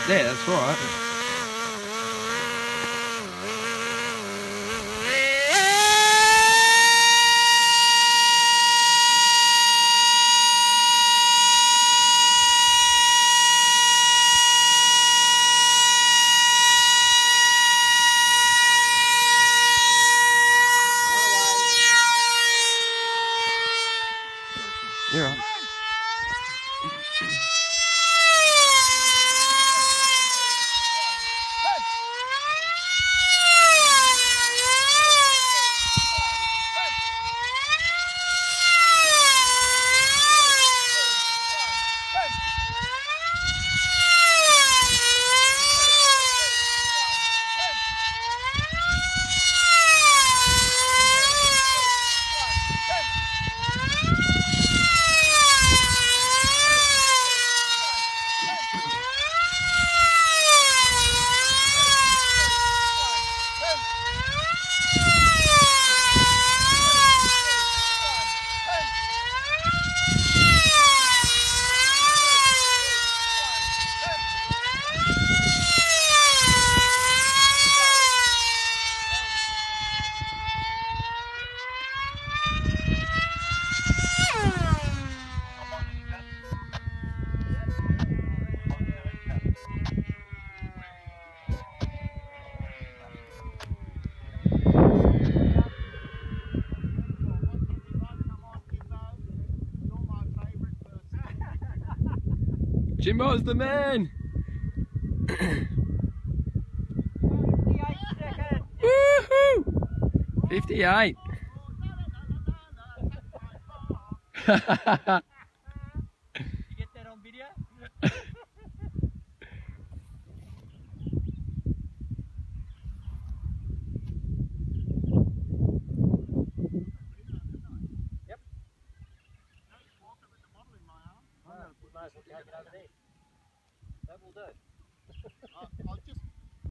Yeah, that's right. You're right. Jimbo's the man! 58 Woohoo! 58! You get that on video? Yep. Might as well take it over there. That will do. I'll just